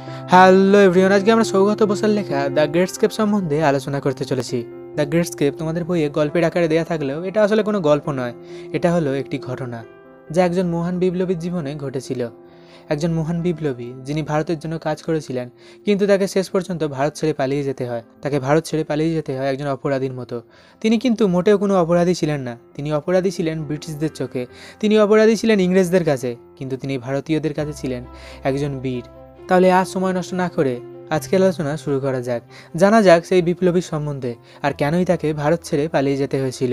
Hello everyone, আজকে আমরা সৌগত বসার লেখা দ্য গ্রেট স্কেপ সম্বন্ধে আলোচনা করতে চলেছি। দ্য গ্রেট স্কেপ তোমাদের বইয়ে গল্পের আকারে দেয়া থাকলেও এটা আসলে কোনো গল্প নয়, এটা হলো একটি ঘটনা যা একজন মহান বিপ্লবীর জীবনে ঘটেছিল। একজন মহান বিপ্লবী যিনি ভারতের জন্য কাজ করেছিলেন, কিন্তু তাকে শেষ পর্যন্ত ভারত ছেড়ে পালিয়ে যেতে হয়। একজন অপরাধীর মতো। তিনি কিন্তু মোটেও কোনো অপরাধী ছিলেন না। তিনি অপরাধী ছিলেন ব্রিটিশদের চোখে, তিনি অপরাধী ছিলেন ইংরেজদের কাছে, কিন্তু তিনি ভারতীয়দের কাছে ছিলেন একজন বীর। তাহলে আজ সময় নষ্ট না করে আজকের আলোচনা শুরু করা যাক। জানা যাক সেই বিপ্লবীর সম্বন্ধে আর কেনই তাকে ভারত ছেড়ে পালিয়ে যেতে হয়েছিল।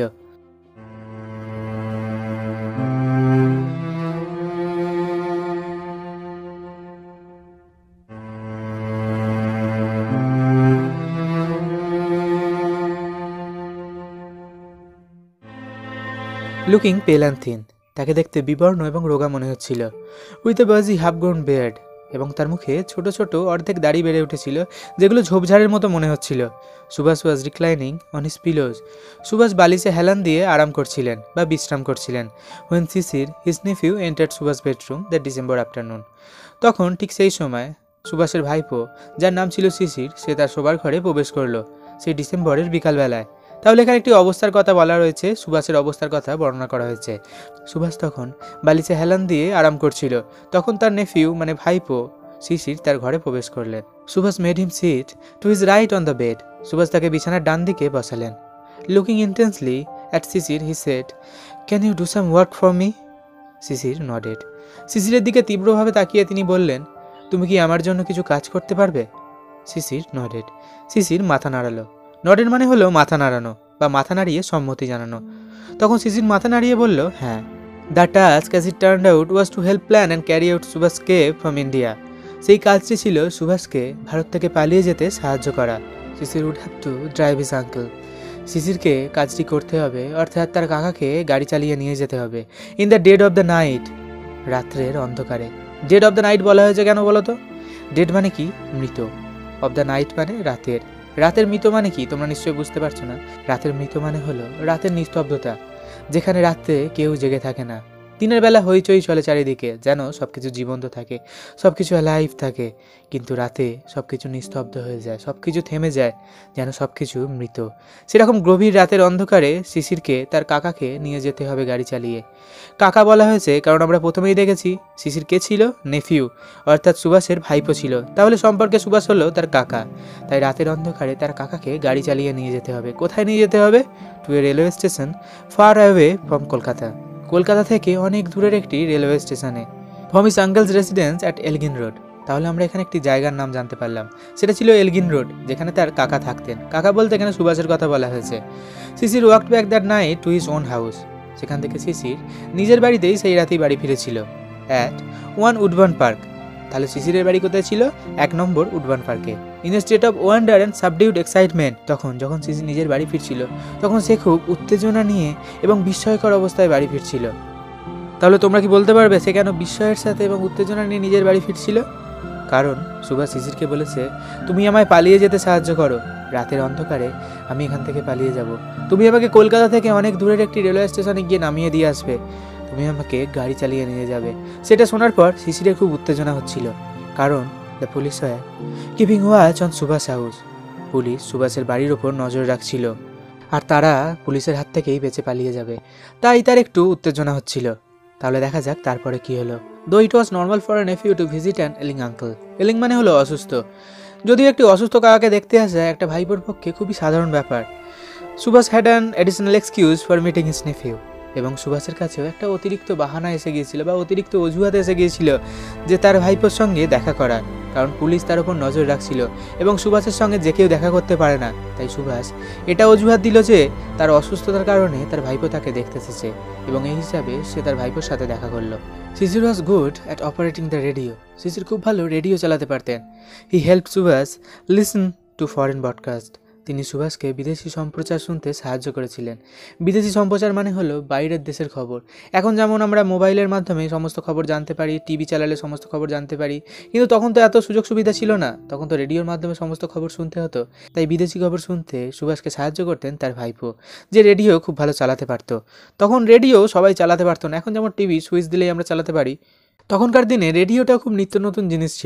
লুকিং পেল অ্যান্ড থিন, তাকে দেখতে বিবর্ণ এবং রোগা মনে হচ্ছিল। উইথ এ বাজি হাফ গ্রাউন্ড বেয়ার্ড, এবং তার মুখে ছোট ছোট অর্ধেক দাড়ি বেড়ে উঠেছিল যেগুলো ঝোপঝাড়ের মতো মনে হচ্ছিল। Subhas was reclining on his pillows, Subhas বালিশে হেলান দিয়ে আরাম করছিলেন বা বিশ্রাম করছিলেন। When Sisir his nephew entered Subhas bedroom that December afternoon, তখন ঠিক সেই সময় সুভাষের ভাইপো, যার নাম ছিল শিশির, সে তার শোবার ঘরে প্রবেশ করলো সেই ডিসেম্বরের বিকালবেলায়। তাহলে এখানে একটি অবস্থার কথা বলা রয়েছে, সুভাষের অবস্থার কথা বর্ণনা করা হয়েছে। সুভাষ তখন বালিশে হেলান দিয়ে আরাম করছিল, তখন তার নেফিউ মানে ভাইপো শিশির তার ঘরে প্রবেশ করলেন। Subhas made him sit to his right on the bed, Subhas তাকে বিছানার ডান দিকে বসালেন। Looking intensely at Sisir he said, can you do some work for me? Sisir nodded, শিশিরের দিকে তীব্রভাবে তাকিয়ে তিনি বললেন, তুমি কি আমার জন্য কিছু কাজ করতে পারবে? শিশির নডেড, শিশির মাথা নাড়ালো। নডেড মানে হলো মাথা নাড়ানো বা মাথা নাড়িয়ে সম্মতি জানানো। তখন শিশির মাথা নাড়িয়ে বলল, হ্যাঁ। The task as it turned out was to help plan and carry out Subhas escape from India, সেই কাজটি ছিল সুভাষকে ভারত থেকে পালিয়ে যেতে সাহায্য করা। Sisir would have to drive his uncle, শিশিরকে কাজটি করতে হবে, অর্থাৎ তার কাকাকে গাড়ি চালিয়ে নিয়ে যেতে হবে। In the dead of the night, রাত্রের অন্ধকারে। ডেড অফ দ্য নাইট বলা হয়েছে কেন বলো তো? ডেড মানে কি? মৃত। অফ দ্য নাইট মানে রাতের। রাতের মৃত মানে কি তোমরা নিশ্চয়ই বুঝতে পারছো না। রাতের মৃত মানে হলো রাতের নিস্তব্ধতা, যেখানে রাত্রে কেউ জেগে থাকে না। দিনের বেলা হইচই চলে চারিদিকে, যেন সবকিছু জীবন্ত থাকে, সবকিছু অ্যালাইভ থাকে, কিন্তু রাতে সবকিছু নিস্তব্ধ হয়ে যায়, সবকিছু থেমে যায়, যেন সবকিছু মৃত। সেরকম গভীর রাতের অন্ধকারে শিশিরকে তার কাকাকে নিয়ে যেতে হবে গাড়ি চালিয়ে। কাকা বলা হয়েছে কারণ আমরা প্রথমেই দেখেছি শিশির কে ছিল? নেফিউ, অর্থাৎ সুভাষের ভাইপো ছিল। তাহলে সম্পর্কে সুভাষ হলো তার কাকা। তাই রাতের অন্ধকারে তার কাকাকে গাড়ি চালিয়ে নিয়ে যেতে হবে। কোথায় নিয়ে যেতে হবে? To a railway station far away from Kolkata, Kolkata থেকে অনেক দূরের একটি রেলওয়ে স্টেশনে। From his uncle's residence at Elgin road, তাহলে আমরা এখানে একটি জায়গার নাম জানতে পারলাম, সেটা ছিল এলগিন রোড, যেখানে তার কাকা থাকতেন। কাকা বলতে এখানে সুভাষের কথা বলা হয়েছে। Shishir walked back that night to his own house, সেখান থেকে শিশির নিজের বাড়িতেই সেই রাতেই বাড়ি ফিরেছিল। অ্যাট 1 উডবার্ন পার্ক, তাহলে শিশিরের বাড়ি কোথায় ছিল? 1 নম্বর উডবার্ন পার্কে। In a state of wonder and subdued excitement, যখন শিশির নিজের বাড়ি ফিরছিল, তখন সে খুব উত্তেজনা নিয়ে এবং বিস্ময়কর অবস্থায় বাড়ি ফিরছিল। তাহলে তোমরা কি বলতে পারবে সে কেন বিস্ময়ের সাথে এবং উত্তেজনা নিয়ে নিজের বাড়ি ফিরছিল? কারণ সুভাষ শিশিরকে বলেছে, তুমি আমায় পালিয়ে যেতে সাহায্য করো, রাতের অন্ধকারে আমি এখান থেকে পালিয়ে যাব। তুমি আমাকে কলকাতা থেকে অনেক দূরের একটি রেলওয়ে স্টেশনে গিয়ে নামিয়ে দিয়ে আসবে, তুমি আমাকে গাড়ি চালিয়ে নিয়ে যাবে। সেটা শোনার পর শিশিরের খুব উত্তেজনা হচ্ছিল, কারণ the police were keeping watch on Subhash house, police সুভাষের বাড়ির ওপর নজর রাখছিল, আর তারা পুলিশের হাত থেকেই বেঁচে পালিয়ে যাবে, তাই তার একটু উত্তেজনা হচ্ছিল। তাহলে দেখা যাক তারপরে কি হলো। Though it was normal for a nephew to visit an ailing uncle, ailing মানে হলো অসুস্থ। যদিও একটি অসুস্থ কাকাকে দেখতে আসা একটা ভাইপোর পক্ষে খুবই সাধারণ ব্যাপার, Subhash had an additional excuse for meeting his nephew, এবং সুভাষের কাছেও একটা অতিরিক্ত বাহানা এসে গিয়েছিল বা অতিরিক্ত অজুহাত এসে গিয়েছিল যে তার ভাইপোর সঙ্গে দেখা করার, কারণ পুলিশ তার উপর নজর রাখছিল এবং সুভাষের সঙ্গে যে কেউ দেখা করতে পারে না। তাই সুভাষ এটা অজুহাত দিল যে তার অসুস্থতার কারণে তার ভাইপো তাকে দেখতে এসেছে, এবং এই হিসাবে সে তার ভাইপোর সাথে দেখা করলো। Shishir was good at operating the radio, Shishir খুব ভালো রেডিও চালাতে পারতেন। He help Subhash listen to foreign broadcast, তিনি সুভাষকে বিদেশি সম্প্রচার শুনতে সাহায্য করেছিলেন। বিদেশি সম্প্রচার মানে হলো বাইরের দেশের খবর। এখন যেমন আমরা মোবাইলের মাধ্যমে সমস্ত খবর জানতে পারি, টিভি চালালে সমস্ত খবর জানতে পারি, কিন্তু তখন তো এত সুযোগ সুবিধা ছিল না, তখন তো রেডিওর মাধ্যমে সমস্ত খবর শুনতে হতো। তাই বিদেশি খবর শুনতে সুভাষকে সাহায্য করতেন তার ভাইপো, যে রেডিও খুব ভালো চালাতে পারতো। তখন রেডিও সবাই চালাতে পারতো না, এখন যেমন টিভি সুইচ দিলেই আমরা চালাতে পারি। তখনকার দিনে রেডিওটা খুব নিত্য নতুন জিনিস ছিল।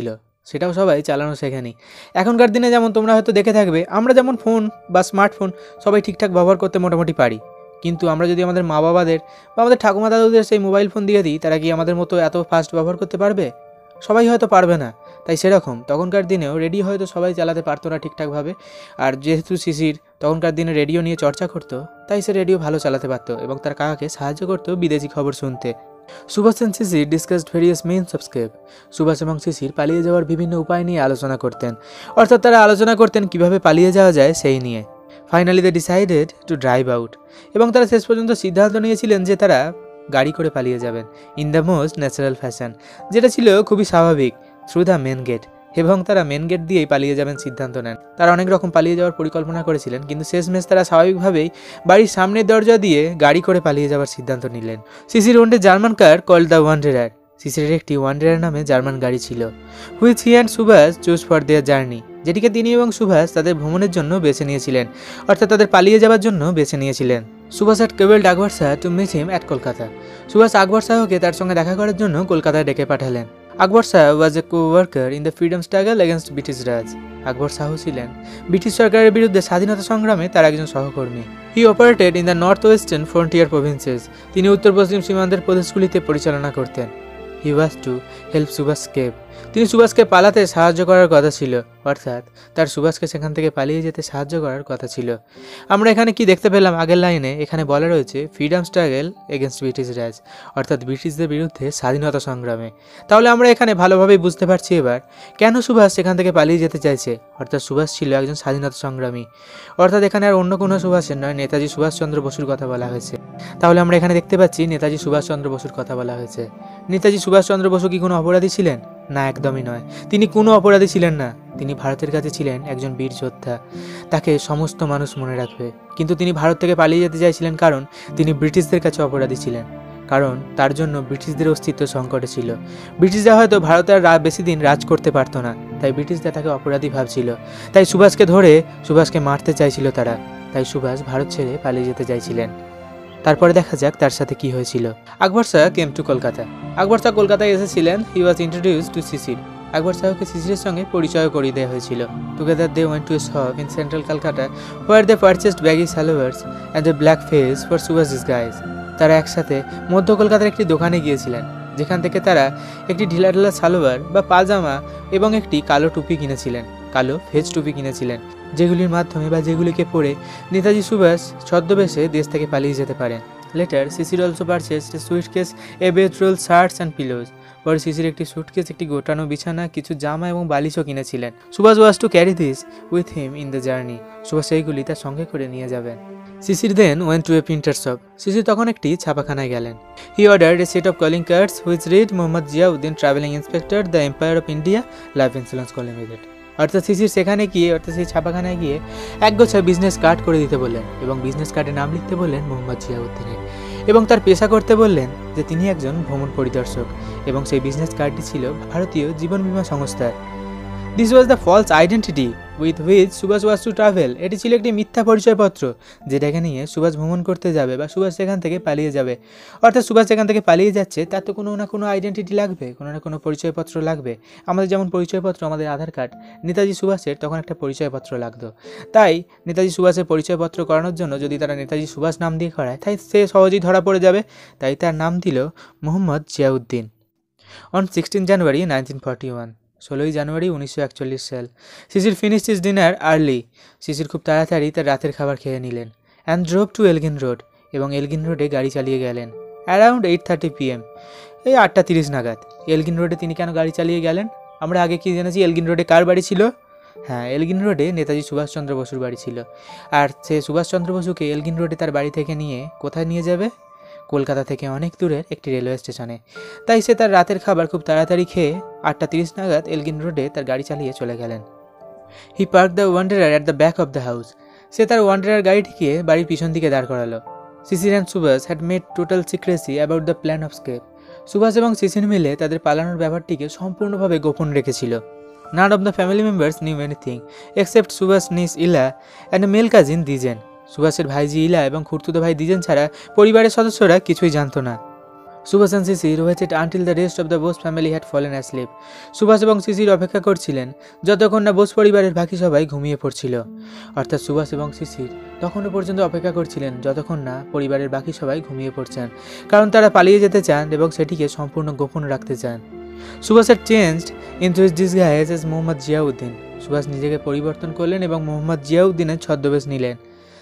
সেটাও সবাই চালানো শেখেনি। এখনকার দিনে যেমন তোমরা হয়তো দেখে থাকবে, আমরা যেমন ফোন বা স্মার্টফোন সবাই ঠিকঠাক ব্যবহার করতে মোটামুটি পারি, কিন্তু আমরা যদি আমাদের মা বাবাদের বা আমাদের ঠাকুমা দাদুদের সেই মোবাইল ফোন দিয়ে দিই, তারা কি আমাদের মতো এত ফাস্ট ব্যবহার করতে পারবে? সবাই হয়তো পারবে না। তাই সেরকম তখনকার দিনেও রেডিও হয়তো সবাই চালাতে পারতো না ঠিকঠাকভাবে। আর যেহেতু শিশির তখনকার দিনে রেডিও নিয়ে চর্চা করতো, তাই সে রেডিও ভালো চালাতে পারতো এবং তার কাকাকে সাহায্য করতো বিদেশি খবর শুনতে। Subhash and Shishir discussed various means of escape. Subhash এবং শিশির পালিয়ে যাওয়ার বিভিন্ন উপায় নিয়ে আলোচনা করতেন, অর্থাৎ তারা আলোচনা করতেন কিভাবে পালিয়ে যাওয়া যায় সেই নিয়ে। Finally they decided to drive out, এবং তারা শেষ পর্যন্ত সিদ্ধান্ত নিয়েছিলেন যে তারা গাড়ি করে পালিয়ে যাবেন in the most natural fashion, যেটা ছিল খুবই স্বাভাবিক, থ্রু দ্য মেন গেট, এবং তারা মেন গেট দিয়েই পালিয়ে যাবেন সিদ্ধান্ত নেন। তারা অনেক রকম পালিয়ে যাওয়ার পরিকল্পনা করেছিলেন, কিন্তু শেষমেশ তারা স্বাভাবিকভাবেই বাড়ির সামনের দরজা দিয়ে গাড়ি করে পালিয়ে যাওয়ার সিদ্ধান্ত নিলেন। Shishir owned a German car called the Wanderer. শিশিরের একটি ওয়ান্ডারার নামে জার্মান গাড়ি ছিল, which he and Subhash choose for their journey, যেটিকে তিনি এবং সুভাষ তাদের ভ্রমণের জন্য বেছে নিয়েছিলেন, অর্থাৎ তাদের পালিয়ে যাওয়ার জন্য বেছে নিয়েছিলেন। Subhash had cable Akbar Shah to meet him at Kolkata. Subhash Akbar শাহকে তার সঙ্গে দেখা করার জন্য কলকাতায় ডেকে পাঠালেন। Akbar Shah was a co-worker in the freedom struggle against British Raj. Akbar Shah ছিলেন ব্রিটিশ সরকারের বিরুদ্ধে স্বাধীনতা সংগ্রামে তার একজন সহকর্মী। He operated in the North Western Frontier Provinces. তিনি উত্তর পশ্চিম সীমান্তের প্রদেশগুলিতে পরিচালনা করতেন। He was to help Subhash escape. তিনি সুভাষকে পালাতে সাহায্য করার কথা ছিল, অর্থাৎ তার সুভাষকে সেখান থেকে পালিয়ে যেতে সাহায্য করার কথা ছিল। আমরা এখানে কি দেখতে পেলাম আগের লাইনে? এখানে বলা রয়েছে freedom struggle against British Raj, অর্থাৎ ব্রিটিশদের বিরুদ্ধে স্বাধীনতা সংগ্রামে। তাহলে আমরা এখানে ভালোভাবেই বুঝতে পারছি এবার কেন সুভাষ সেখান থেকে পালিয়ে যেতে চাইছে, অর্থাৎ সুভাষ ছিল একজন স্বাধীনতা সংগ্রামী, অর্থাৎ এখানে আর অন্য কোনো সুভাষের নয়, নেতাজি সুভাষচন্দ্র বসুর কথা বলা হয়েছে। তাহলে আমরা এখানে দেখতে পাচ্ছি নেতাজি সুভাষচন্দ্র বসুর কথা বলা হয়েছে। নেতাজি সুভাষচন্দ্র বসু কি কোনো অপরাধী ছিলেন? না, একদমই নয়। তিনি কোনো অপরাধী ছিলেন না। তিনি ভারতের কাছে ছিলেন একজন বীর যোদ্ধা, তাকে সমস্ত মানুষ মনে রাখবে। কিন্তু তিনি ভারত থেকে পালিয়ে যেতে চাইছিলেন কারণ তিনি ব্রিটিশদের কাছে অপরাধী ছিলেন, কারণ তার জন্য ব্রিটিশদের অস্তিত্ব সংকটে ছিল। ব্রিটিশরা হয়তো ভারতে আর বেশি দিন রাজ করতে পারতো না, তাই ব্রিটিশরা তাকে অপরাধী ভাবছিল। তাই সুভাষকে ধরে সুভাষকে মারতে চাইছিল তারা। তাই সুভাষ ভারত ছেড়ে পালিয়ে যেতে চাইছিলেন। তারপরে দেখা যাক তার সাথে কি হয়েছিল। Akbar Shah came to Kolkata. আকবর শাহ কলকাতায় এসেছিলেন। হি ওয়াজ ইন্ট্রোডিউস টু শিশির। আকবর শাহকে শিশিরের সঙ্গে পরিচয় করিয়ে দেওয়া হয়েছিল। Together they went to a shop in central Kolkata where they purchased baggy salwars and a black fez for Subhash disguise. তারা একসাথে মধ্য কলকাতার একটি দোকানে গিয়েছিলেন, যেখান থেকে তারা একটি ঢিলাঢালা সালোয়ার বা পাজামা এবং একটি কালো টুপি কিনেছিলেন, কালো ফেজ টুপি কিনেছিলেন, যেগুলির মাধ্যমে বা যেগুলিকে পরে নেতাজি সুভাষ ছদ্মবেশে দেশ থেকে পালিয়ে যেতে পারেন। Later Shishir also purchased a suitcase, a bedroll, shirts and pillows. পরে শিশির একটি সুটকেস, একটি গোটানো বিছানা, কিছু জামা এবং বালিশও কিনেছিলেন। Subhash was to carry this with him in the journey. Subhash এইগুলি তার সঙ্গে করে নিয়ে যাবেন। Shishir then went to a printer shop. Shishir তখন একটি ছাপাখানায় গেলেন। He ordered a set of calling cards which read Mohammad Ziauddin, travelling inspector, the Empire of India, Life Insurance Co Limited. অর্থাৎ শিশির সেখানে গিয়ে, অর্থাৎ সেই ছাপাখানায় গিয়ে একগোছা বিজনেস কার্ড করে দিতে বললেন এবং বিজনেস কার্ডে নাম লিখতে বললেন মোহাম্মদ জিয়াউদ্দিনের, এবং তার পেশা করতে বললেন যে তিনি একজন ভ্রমণ পরিদর্শক, এবং সেই বিজনেস কার্ডটি ছিল ভারতীয় জীবন বীমা সংস্থার। This was the false identity with which Subhash was to travel. এটি ছিল একটি মিথ্যা পরিচয়পত্র যেটাকে নিয়ে সুভাষ ভ্রমণ করতে যাবে বা সুভাষ সেখান থেকে পালিয়ে যাবে। অর্থাৎ সুভাষ সেখান থেকে পালিয়ে যাচ্ছে, তার তো কোনো না কোনো আইডেন্টিটি লাগবে, কোনো না কোনো পরিচয়পত্র লাগবে। আমাদের যেমন পরিচয়পত্র, আমাদের আধার কার্ড, নেতাজি সুভাষের তখন একটা পরিচয়পত্র লাগতো। তাই নেতাজি সুভাষের পরিচয়পত্র করানোর জন্য যদি তারা নেতাজি সুভাষ নাম দিয়ে করায়, তাই সে সহজেই ধরা পড়ে যাবে। তাই তার নাম দিল মোহাম্মদ জিয়াউদ্দিন। অন 16 জানুয়ারি 1941, 16ই জানুয়ারি 1941 সাল, Shishir finished his dinner early. Shishir খুব তাড়াতাড়ি তার রাতের খাবার খেয়ে নিলেন। And drove to Elgin Road, এবং এলগিন রোডে গাড়ি চালিয়ে গেলেন। অ্যারাউন্ড 8:30 PM, এই 8:30 নাগাদ। এলগিন রোডে তিনি কেন গাড়ি চালিয়ে গেলেন? আমরা আগে কি জেনেছি এলগিন রোডে কার বাড়ি ছিল? হ্যাঁ, এলগিন রোডে নেতাজি সুভাষচন্দ্র বসুর বাড়ি ছিল। আর সে সুভাষচন্দ্র বসুকে এলগিন রোডে তার বাড়ি থেকে নিয়ে কোথায় নিয়ে যাবে? কলকাতা থেকে অনেক দূরের একটি রেলওয়ে স্টেশনে। তাই সে তার রাতের খাবার খুব তাড়াতাড়ি খেয়ে 8:30 নাগাদ এলগিন রোডে তার গাড়ি চালিয়ে চলে গেলেন। He park the Wanderer at the back of the house. সে তার ওয়ান্ডারার গাড়িটিকে বাড়ির পিছন দিকে দাঁড় করালো। Shishir and Subhash had made total secrecy about the plan of escape. Subhash এবং শিশির মিলে তাদের পালানোর ব্যাপারটিকে সম্পূর্ণভাবে গোপন রেখেছিল। None of the family members knew anything except Subhash niece Ila and male cousin Dwijen. সুভাষের ভাইজি ইলা এবং খুড়তুতো ভাই দিজেন ছাড়া পরিবারের সদস্যরা কিছুই জানতো না। Subhash and Sisir waited until the rest of the Bose family had fallen asleep. Subhash এবং শিশির অপেক্ষা করছিলেন যতক্ষণ না বোস পরিবারের বাকি সবাই ঘুমিয়ে পড়ছিল। অর্থাৎ সুভাষ এবং শিশির তখনও পর্যন্ত অপেক্ষা করছিলেন যতক্ষণ না পরিবারের বাকি সবাই ঘুমিয়ে পড়ছেন, কারণ তারা পালিয়ে যেতে চান এবং সেটিকে সম্পূর্ণ গোপন রাখতে চান। Subhash had changed into his disguise as Mohammad Ziauddin. Subhash নিজেকে পরিবর্তন করলেন এবং মোহাম্মদ জিয়াউদ্দিনের ছদ্মবেশ নিলেন।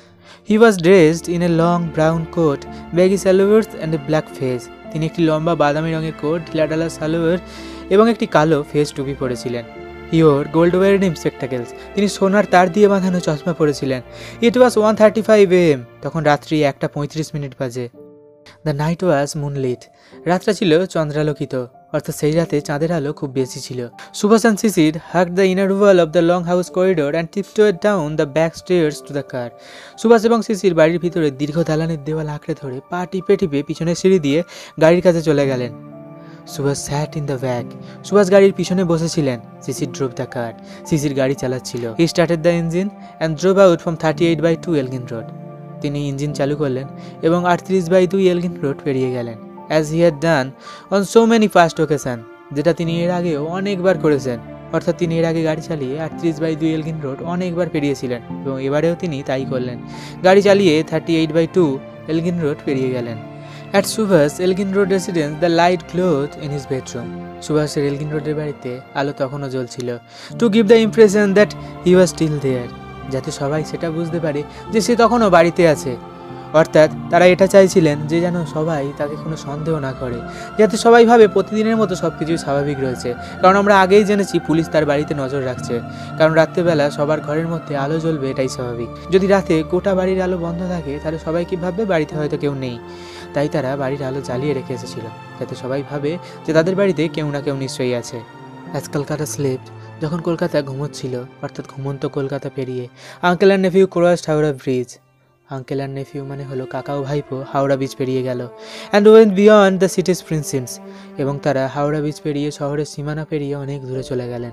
He was dressed in a long brown coat, baggy salovers and a black face. তিনি একটি লম্বা বাদামি রঙের কোট, ঢিলাঢালা সালোয়ার এবং একটি কালো ফেস টুপি পরেছিলেন। He wore gold rimmed spectacles. তিনি সোনার তার দিয়ে বাঁধানো চশমা পরেছিলেন। It was 1:35 AM. তখন রাত্রি 1:35 বাজে। The night was moonlit. রাতটা ছিল চন্দ্রালোকিত, অর্থাৎ সেই রাতে চাঁদের আলো খুব বেশি ছিল। Subhash and Sisir hugged the inner wall of the long house corridor and tiptoed down the back stairs to the car. Subhash এবং শিশির বাড়ির ভিতরে দীর্ঘ দালানের দেওয়াল আঁকড়ে ধরে পা টিপে টিপে পিছনের সিঁড়ি দিয়ে গাড়ির কাছে চলে গেলেন। Subhash sat in the back. Subhash গাড়ির পিছনে বসেছিলেন। শিশির drove the car. শিশির গাড়ি চালাচ্ছিল। He started the engine and drove out from 38/2 Elgin Road. তিনি ইঞ্জিন চালু করলেন এবং 38/2 এলগিন রোড পেরিয়ে গেলেন। As he had done on so many past occasions, যেটা তিনি এর আগেও অনেকবার করেছেন। অর্থাৎ তিনি এর আগে গাড়ি চালিয়ে 38/2 এলগিন রোড অনেকবার পেরিয়েছিলেন এবং এবারেও তিনি তাই করলেন। গাড়ি চালিয়ে 38/2 এলগিন রোড পেরিয়ে গেলেন। At Subhash Elgin Road residence, the light glowed in his bedroom. সুভাষের এলগিন রোডের বাড়িতে আলো তখনও জ্বলছিল। To give the impression that he was still there, যাতে সবাই সেটা বুঝতে পারে যে সে তখনও বাড়িতে আছে। অর্থাৎ তারা এটা চাইছিলেন যে যেন সবাই তাকে কোনো সন্দেহ না করে, যাতে সবাই ভাবে প্রতিদিনের মতো সব কিছুই স্বাভাবিক রয়েছে। কারণ আমরা আগেই জেনেছি পুলিশ তার বাড়িতে নজর রাখছে, কারণ রাত্রেবেলা সবার ঘরের মধ্যে আলো জ্বলবে, এটাই স্বাভাবিক। যদি রাতে গোটা বাড়ির আলো বন্ধ থাকে তাহলে সবাই কি ভাববে বাড়িতে হয়তো কেউ নেই। তাই তারা বাড়ির আলো জ্বালিয়ে রেখে এসেছিল, যাতে সবাই ভাবে যে তাদের বাড়িতে কেউ না কেউ নিশ্চয়ই আছে। আজকাল কারা স্লেপ্ট, যখন কলকাতা ঘুমোচ্ছিল, অর্থাৎ ঘুমন্ত কলকাতা পেরিয়ে uncle and nephew crossed Howrah bridge. Uncle and nephew মানে হলো কাকা ও ভাইপো হাওড়া ব্রিজ পেরিয়ে গেল। And went beyond the city's precincts, এবং তারা হাওড়া ব্রিজ পেরিয়ে শহরের সীমানা পেরিয়ে অনেক দূরে চলে গেলেন।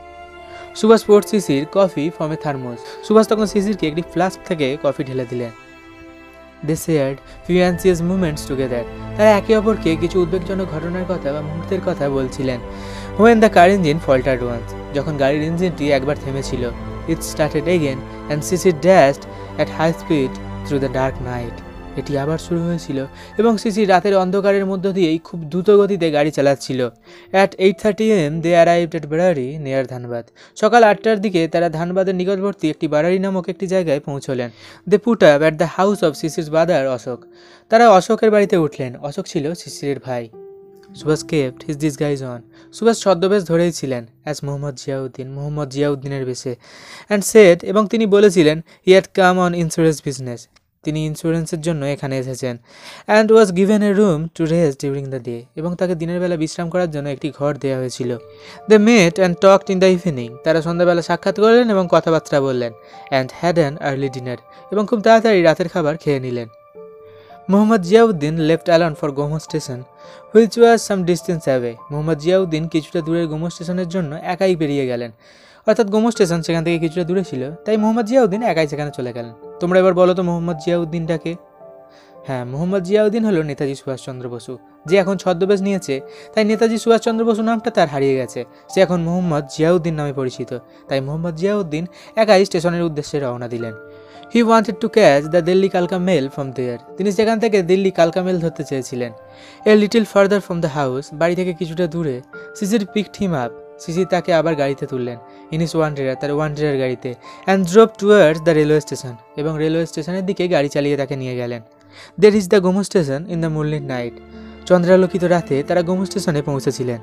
Subhash poured Shishir coffee from a thermos. Subhash তখন শিশিরকে একটি ফ্লাস্ক থেকে কফি ঢেলে দিলেন। They shared few anxious moments together. তারা একে অপরকে কিছু উদ্বেগজনক ঘটনার কথা বা মুহূর্তের কথা বলছিলেন। When the car engine faltered once, যখন গাড়ির ইঞ্জিনটি একবার থেমেছিল, it started again and Sisir dashed at high speed through the dark night. এটি আবার শুরু হয়েছিল এবং শিশির রাতের অন্ধকারের মধ্য দিয়েই খুব দ্রুত গতিতে গাড়ি চালাচ্ছিল। At 8:30 AM they arrived at Barari near Dhanbad. সকাল 8টার দিকে তারা ধানবাদের নিকটবর্তী একটি বারারি নামক একটি জায়গায় পৌঁছলেন। They put up at the house of Sisir's brother Ashok. তারা অশোকের বাড়িতে উঠলেন। অশোক ছিল শিশিরের ভাই। Subhash kept his disguise on. Subhash ছদ্মবেশ ধরেই ছিলেন as মোহাম্মদ জিয়াউদ্দিন, মোহাম্মদ জিয়াউদ্দিনের বেশে, and said, এবং তিনি বলেছিলেন he had come on insurance business. তিনি ইন্স্যুরেন্সের জন্য এখানে এসেছেন। And was given a room to rest during the day, এবং তাকে দিনের বেলা বিশ্রাম করার জন্য একটি ঘর দেওয়া হয়েছিল। They met and talked in the evening, তারা সন্ধ্যাবেলা সাক্ষাৎ করলেন এবং কথাবার্তা বললেন। And had an early dinner, এবং খুব তাড়াতাড়ি রাতের খাবার খেয়ে নিলেন। Mohammad Ziauddin left alone for Gomoh station which was some distance away. Mohammad Ziauddin কিছুটা দূরের গোমো স্টেশনের জন্য একাই বেরিয়ে গেলেন। অর্থাৎ গোমো স্টেশন সেখান থেকে কিছুটা দূরে ছিল, তাই মোহাম্মদ জিয়াউদ্দিন একাই সেখানে চলে গেলেন। তোমরা এবার বলো তো মোহাম্মদ জিয়াউদ্দিনটাকে? হ্যাঁ, মোহাম্মদ জিয়াউদ্দিন হলো নেতাজি সুভাষচন্দ্র বসু, যে এখন ছদ্মবেশ নিয়েছে, তাই নেতাজি সুভাষচন্দ্র বসু নামটা তার হারিয়ে গেছে। সে এখন মোহাম্মদ জিয়াউদ্দিন নামে পরিচিত। তাই মোহাম্মদ জিয়াউদ্দিন একাই স্টেশনের উদ্দেশ্যে রওনা দিলেন। He wanted to catch the Delhi কালকা মেল ফ্রম দেয়ার, তিনি সেখান থেকে দিল্লি কালকা মেল ধরতে চেয়েছিলেন। A little farther from the house, বাড়ি থেকে কিছুটা দূরে, শিশির পিকড হিম আপ, শিশির তাকে আবার গাড়িতে তুললেন। ইনিস ওয়ান্ডারার, তার ওয়ান্ডারার গাড়িতে, and drove towards the railway station, এবং রেলওয়ে স্টেশনের দিকে গাড়ি চালিয়ে তাকে নিয়ে গেলেন। They reach the Gomoh station in the moonlit night, চন্দ্রালোকিত রাতে তারা গোমো স্টেশনে পৌঁছেছিলেন।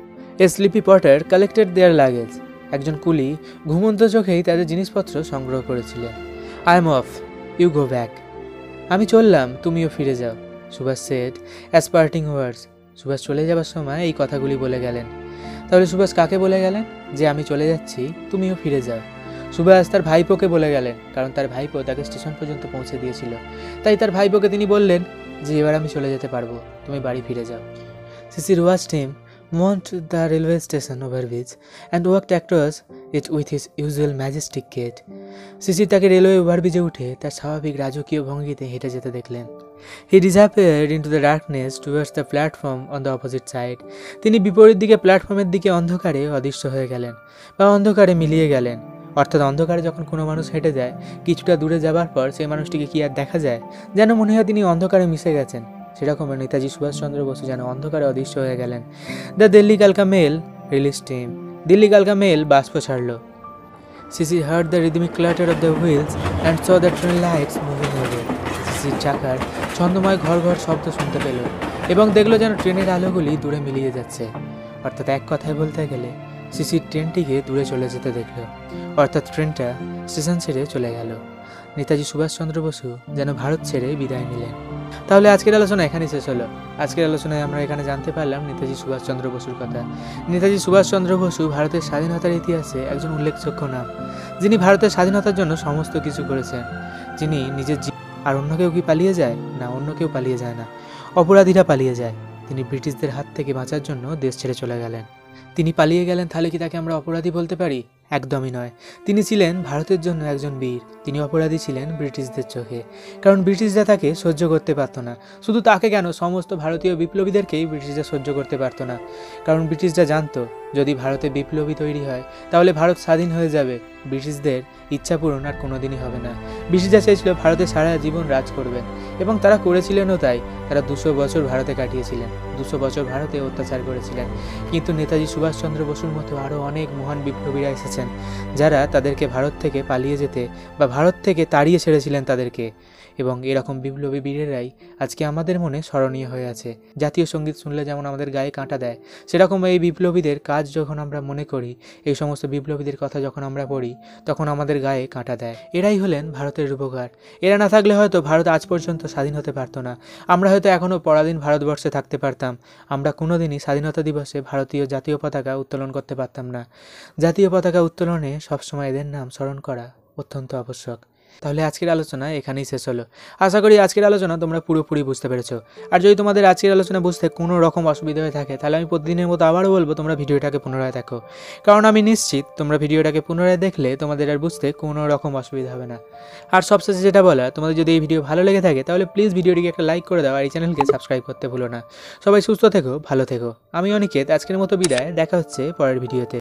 A sleepy porter collected their luggage, একজন কুলি ঘুমন্ত চোখেই তাদের জিনিসপত্র সংগ্রহ করেছিলেন। I am off, you go back, আমি চললাম, তুমিও ফিরে যাও, Subhash said as parting words. Subhash চলে যাবার সময় এই কথাগুলি বলে গেলেন। তাহলে সুভাষ কাকে বলে গেলেন? যে আমি চলে যাচ্ছি, তুমিও ফিরে যাও। সুভাষ তার ভাইপোকে বলে গেলেন, কারণ তার ভাইপো তাকে স্টেশন পর্যন্ত পৌঁছে দিয়েছিল। তাই তার ভাইপোকে তিনি বললেন যে এবার আমি চলে যেতে পারবো, তুমি বাড়ি ফিরে যাও। শিশির watched him mount the railway station overbridge and walked across it with his usual majestic gait. শিশির তাকে রেলওয়ে ওভারব্রিজে উঠে তার স্বাভাবিক রাজকীয় ভঙ্গিতে হেঁটে যেতে দেখলেন। He disappeared into the darkness towards the platform on the opposite side. তিনি বিপরীত দিকে প্ল্যাটফর্মের দিকে অন্ধকারে অদৃশ্য হয়ে গেলেন বা অন্ধকারে মিলিয়ে গেলেন। অর্থাৎ অন্ধকারে যখন কোনো মানুষ হেঁটে যায়, কিছুটা দূরে যাবার পর সেই মানুষটিকে কি আর দেখা যায়? যেন মনে হয় তিনি অন্ধকারে মিশে গেছেন। সেরকম নেতাজি সুভাষচন্দ্র বসু যেন অন্ধকারে অদৃশ্য হয়ে গেলেন। দ্য দিল্লি কালকা মেল রিলিজড হিম। দিল্লি কালকা মেল বাষ্প ছাড়ল। Sisi heard the rhythmic clatter of the wheels and saw the train lights moving over. সিসির চাকার ছন্দময় ঘর ঘর শব্দ শুনতে পেল এবং দেখলো যেন ট্রেনের আলোগুলি দূরে মিলিয়ে যাচ্ছে। অর্থাৎ এক কথায় বলতে গেলে সিসির ট্রেনটিকে দূরে চলে যেতে দেখল। অর্থাৎ ট্রেনটা স্টেশন ছেড়ে চলে গেল। নেতাজি সুভাষচন্দ্র বসু যেন ভারত ছেড়ে বিদায় নিলেন। তাহলে আজকের আলোচনা এখানেই শেষ হলো। আজকের আলোচনায় আমরা এখানে জানতে পারলাম নেতাজি সুভাষচন্দ্র বসুর কথা। নেতাজি সুভাষচন্দ্র বসু ভারতের স্বাধীনতার ইতিহাসে একজন উল্লেখযোগ্য নাম, যিনি ভারতের স্বাধীনতার জন্য সমস্ত কিছু করেছেন। যিনি নিজের আর অন্য কেউ কি পালিয়ে যায়? না, অন্য কেউ পালিয়ে যায় না, অপরাধীরা পালিয়ে যায়। তিনি ব্রিটিশদের হাত থেকে বাঁচার জন্য দেশ ছেড়ে চলে গেলেন। তিনি পালিয়ে গেলেন, তাহলে কি তাকে আমরা অপরাধী বলতে পারি? একদমই নয়। তিনি ছিলেন ভারতের জন্য একজন বীর। তিনি অপরাধী ছিলেন ব্রিটিশদের চোখে, কারণ ব্রিটিশরা তাকে সহ্য করতে পারত না। শুধু তাকে কেন, সমস্ত ভারতীয় বিপ্লবীদেরকেই ব্রিটিশরা সহ্য করতে পারত না, কারণ ব্রিটিশরা জানতো যদি ভারতে বিপ্লবী তৈরি হয় তাহলে ভারত স্বাধীন হয়ে যাবে। ব্রিটিশদের ইচ্ছা পূরণ আর কোনোদিনই হবে না। ব্রিটিশরা চেয়েছিল ভারতে সারা জীবন রাজ করবে, এবং তারা করেছিলেনও তাই। তারা 200 বছর ভারতে কাটিয়েছিলেন, 200 বছর ভারতে অত্যাচার করেছিলেন। কিন্তু নেতাজি সুভাষচন্দ্র বসুর মতো আরও অনেক মহান বিপ্লবীরা এসেছেন, যারা তাদেরকে ভারত থেকে পালিয়ে যেতে বা ভারত থেকে তাড়িয়ে ছেড়েছিলেন তাদেরকে। এবং এরকম বিপ্লবী বীরেরাই আজকে আমাদের মনে স্মরণীয় হয়ে আছে। জাতীয় সঙ্গীত শুনলে যেমন আমাদের গায়ে কাঁটা দেয়, সেরকম এই বিপ্লবীদের কাজ যখন আমরা মনে করি, এই সমস্ত বিপ্লবীদের কথা যখন আমরা পড়ি, তখন আমাদের গায়ে কাঁটা দেয়। এরাই হলেন ভারতের রূপকার। এরা না থাকলে হয়তো ভারত আজ পর্যন্ত স্বাধীন হতে পারতো না। আমরা হয়তো এখনও পরাধীন ভারতবর্ষে থাকতে পারতাম। আমরা কোনোদিনই স্বাধীনতা দিবসে ভারতীয় জাতীয় পতাকা উত্তোলন করতে পারতাম না। জাতীয় পতাকা উত্তোলনে সবসময় এদের নাম স্মরণ করা অত্যন্ত আবশ্যক। তাহলে আজকের আলোচনা এখানেই শেষ হলো। আশা করি আজকের আলোচনা তোমরা পুরোপুরি বুঝতে পেরেছো। আর যদি তোমাদের আজকের আলোচনা বুঝতে কোনো রকম অসুবিধা হয়ে থাকে, তাহলে আমি প্রতিদিনের মতো আবারও বলবো তোমরা ভিডিওটাকে পুনরায় দেখো, কারণ আমি নিশ্চিত তোমরা ভিডিওটাকে পুনরায় দেখলে তোমাদের আর বুঝতে কোনো রকম অসুবিধা হবে না। আর সবশেষে যেটা বলা, তোমাদের যদি এই ভিডিও ভালো লেগে থাকে তাহলে প্লিজ ভিডিওটিকে একটা লাইক করে দাও, আর এই চ্যানেলকে সাবস্ক্রাইব করতে ভুলো না। সবাই সুস্থ থেকো, ভালো থেকো। আমি অনিকেত, আজকের মতো বিদায়। দেখা হচ্ছে পরের ভিডিওতে।